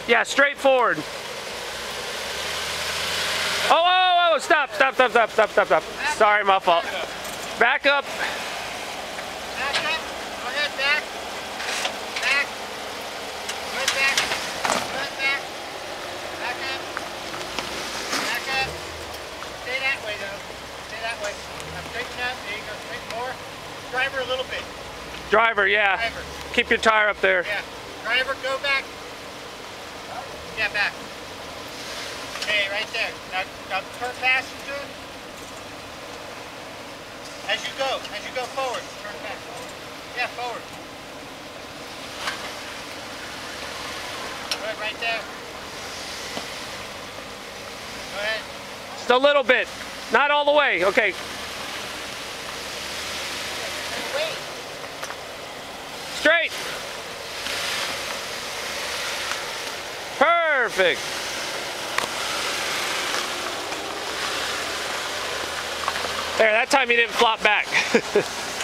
Yeah, straight forward. Oh, stop. Sorry, my fault. Back up. Back up. Go ahead, back. Back. Good back. Good back. Back up. Back up. Stay that way, though. Stay that way. Now straighten up. There you go. Straighten more. Driver a little bit. Driver, yeah. Driver. Keep your tire up there. Yeah. Driver, go back. Yeah, back. Okay, right there. Now turn passenger. As you go forward. Turn back. Yeah, forward. Good, right there. Go ahead. Just a little bit. Not all the way. Okay. Wait. Straight. Perfect. There, that time you didn't flop back.